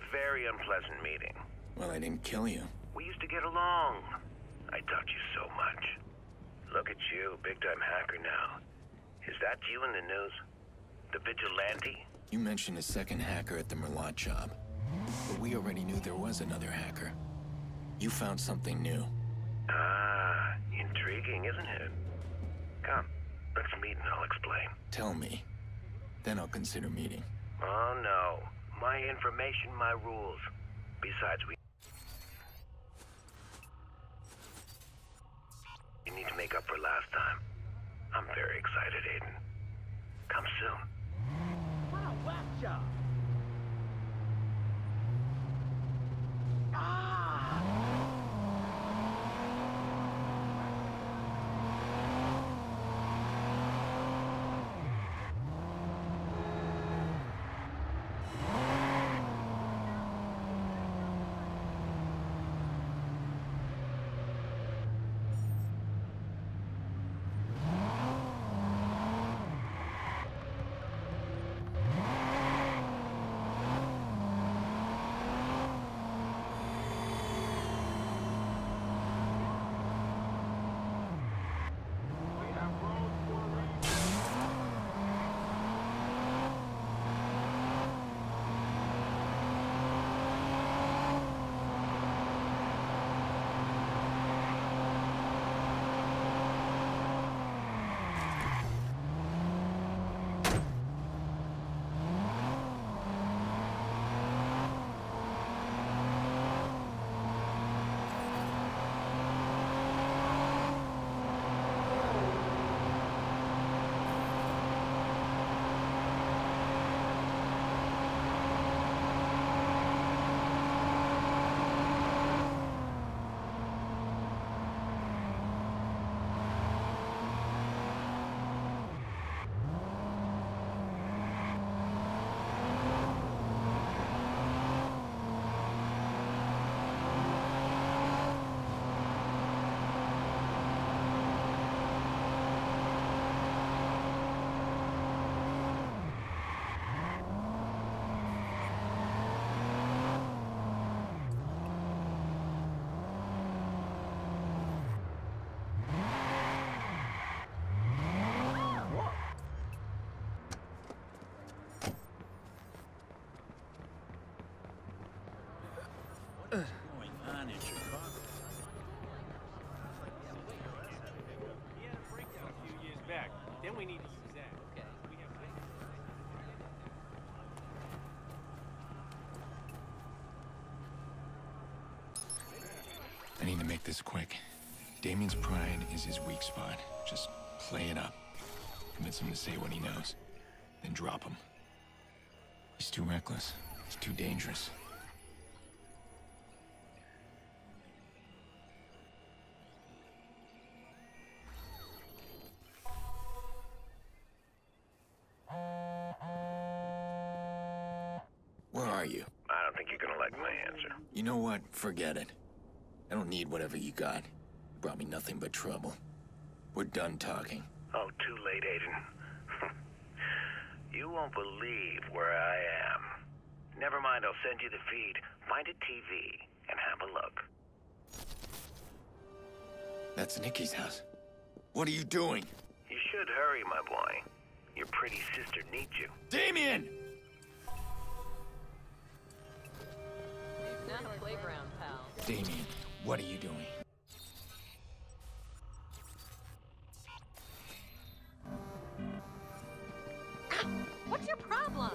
very unpleasant meeting. Well, I didn't kill you. We used to get along. I taught you so much. Look at you, big-time hacker now. Is that you in the news? The vigilante? You mentioned a second hacker at the Merlot job. But we already knew there was another hacker. You found something new. Ah, intriguing, isn't it? Come, let's meet and I'll explain. Tell me. Then I'll consider meeting. Oh, no. My information, my rules. Besides, you need to make up for last time. I'm very excited, Aiden. Come soon. What a whack job! Ah! Going on in Chicago? He had a breakdown a few years back. Then we need to use that. Okay. I need to make this quick. Damien's pride is his weak spot. Just play it up. Convince him to say what he knows. Then drop him. He's too reckless. He's too dangerous. Where are you? I don't think you're gonna like my answer. You know what? Forget it. I don't need whatever you got. Brought me nothing but trouble. We're done talking. Oh, too late, Aiden. You won't believe where I am. Never mind, I'll send you the feed. Find a TV and have a look. That's Nikki's house. What are you doing? You should hurry, my boy. Your pretty sister needs you. Damien! Not a playground, pal. Damien, what are you doing? What's your problem?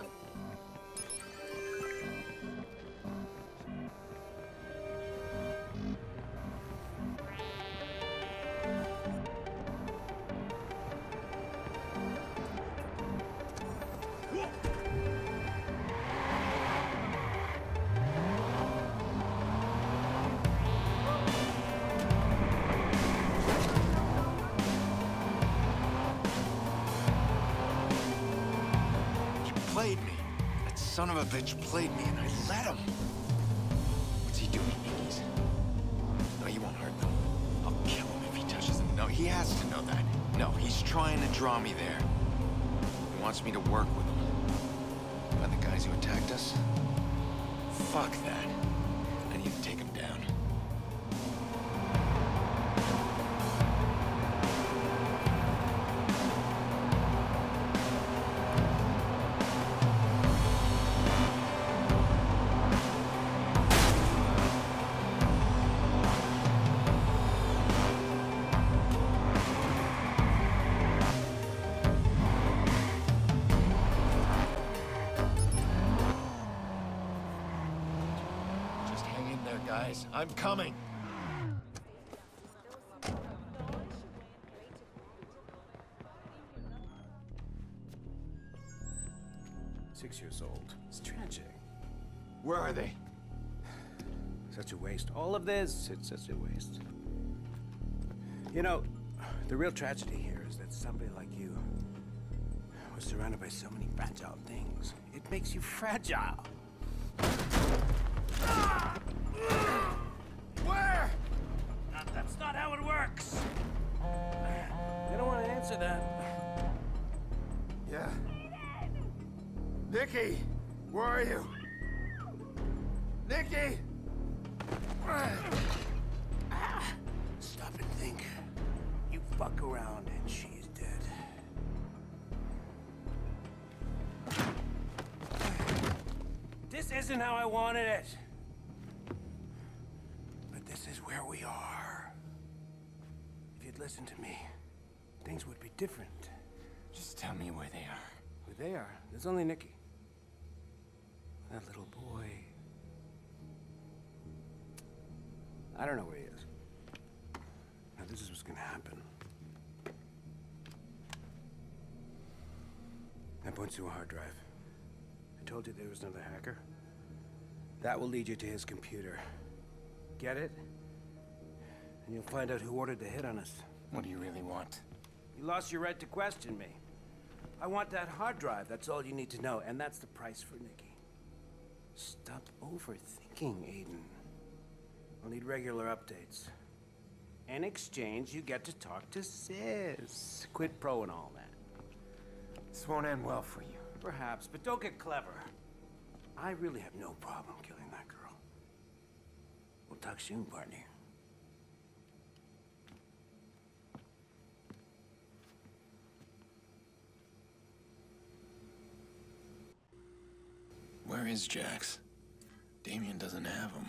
Played me. That son of a bitch played me, and I let him. What's he doing, Nikki's? No, you won't hurt them. I'll kill him if he touches them. No, he has to know that. No, he's trying to draw me there. He wants me to work with him. By the guys who attacked us? Fuck that. I need to take him down. Guys, I'm coming. Six years old. It's tragic. Where are they? Such a waste. All of this, it's such a waste. You know, the real tragedy here is that somebody like you was surrounded by so many fragile things. It makes you fragile. Where? That's not how it works. They don't want to answer that. Yeah. Nikki, where are you? Nikki! Stop and think. You fuck around and she's dead. This isn't how I wanted it. But this is where we are. If you'd listened to me, things would be different. Just tell me where they are. Where they are? There's only Nikki. That little boy. I don't know where he is. Now, this is what's gonna happen. That points to a hard drive. I told you there was another hacker. That will lead you to his computer. Get it? And you'll find out who ordered the hit on us. What do you really want? You lost your right to question me. I want that hard drive, that's all you need to know, and that's the price for Nikki. Stop overthinking, Aiden. I'll need regular updates. In exchange, you get to talk to Sis. Quid pro and all that. This won't end well for you. Perhaps, but don't get clever. I really have no problem killing that girl. We'll talk soon, partner. Where is Jax? Damien doesn't have him.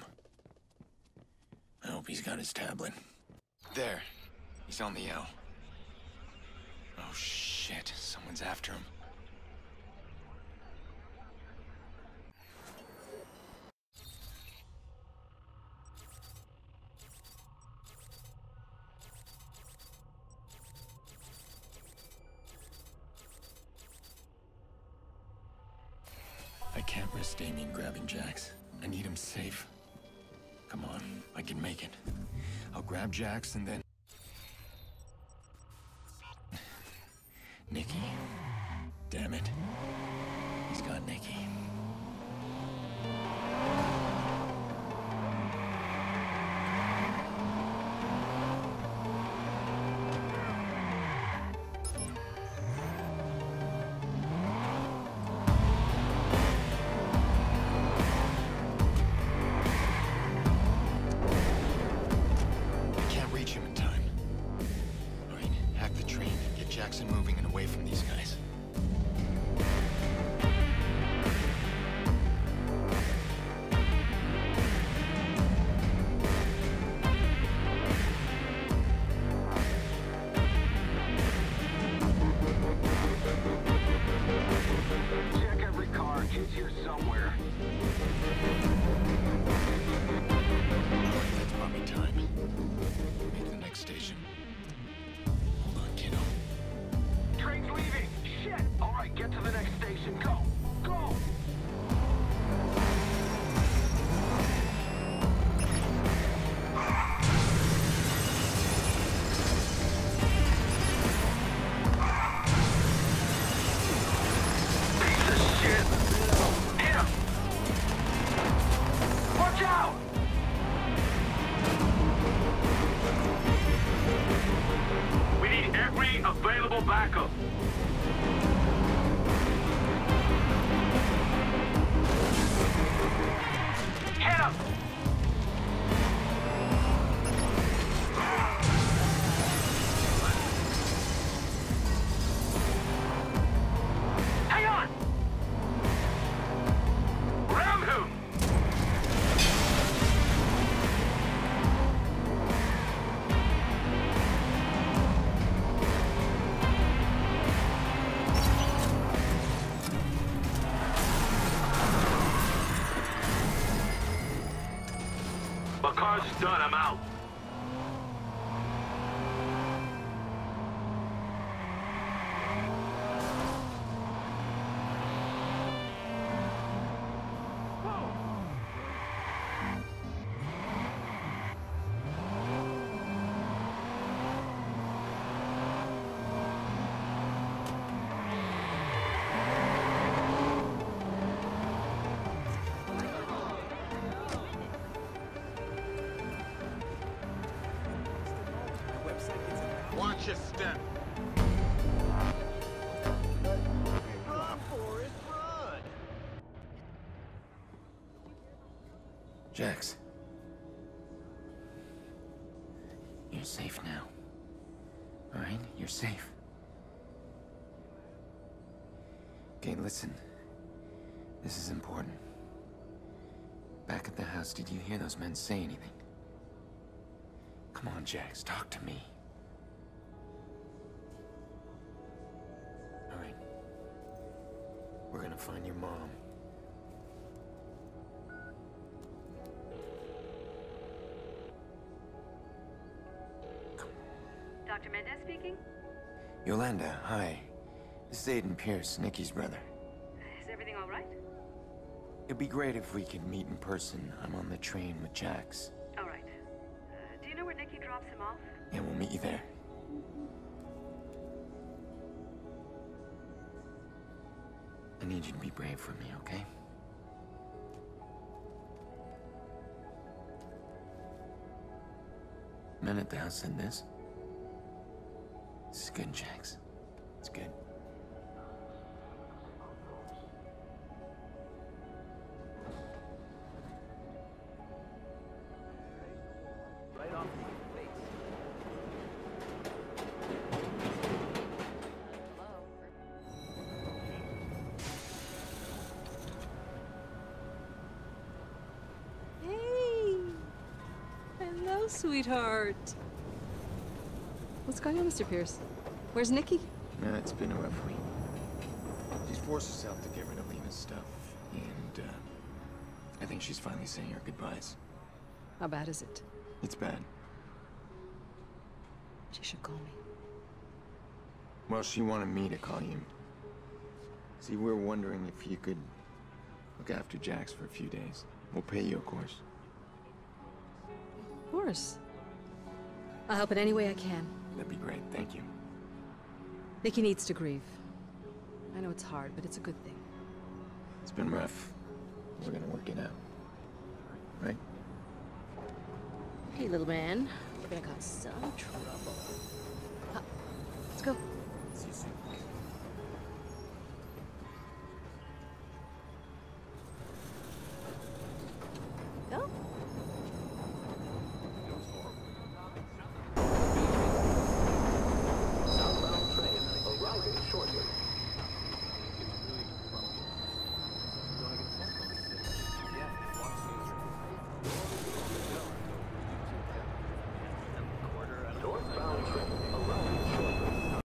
I hope he's got his tablet. There. He's on the L. Oh shit, someone's after him. I can't risk Damien grabbing Jax. I need him safe. Come on, I can make it. I'll grab Jax and then... Nikki. Damn it. He's got Nikki. Jackson moving and away from these guys. Check every car. Kid's here somewhere. That's probably time. Make the next station. Hold on, kiddo. Train's leaving! Shit! Alright, get to the next station. Go! Go! Piece of shit! Hit him! Watch out! We need every available backup. My car's done, I'm out. Watch your step. Run, Forrest, run! Jax. You're safe now. Alright? You're safe. Okay, listen. This is important. Back at the house, did you hear those men say anything? Come on, Jax, talk to me. Alright. We're gonna find your mom. Dr. Mendez speaking? Yolanda, hi. This is Aiden Pearce, Nikki's brother. Is everything all right? It'd be great if we could meet in person. I'm on the train with Jax. All right. Do you know where Nikki drops him off? Yeah, we'll meet you there. I need you to be brave for me, okay? Men at the house said this. This is good, Jax. It's good. Right off the face. Hey! Hello, sweetheart. What's going on, Mr. Pearce? Where's Nikki? No, it's been a rough week. She's forced herself to get rid of Lena's stuff, and I think she's finally saying her goodbyes. How bad is it? It's bad. She should call me. Well, she wanted me to call you. See, we're wondering if you could look after Jax for a few days. We'll pay you, of course. Of course. I'll help in any way I can. That'd be great, thank you. Nikki needs to grieve. I know it's hard, but it's a good thing. It's been rough. We're gonna work it out. Right? Hey, little man. We're gonna cause some trouble. Let's go. See you soon.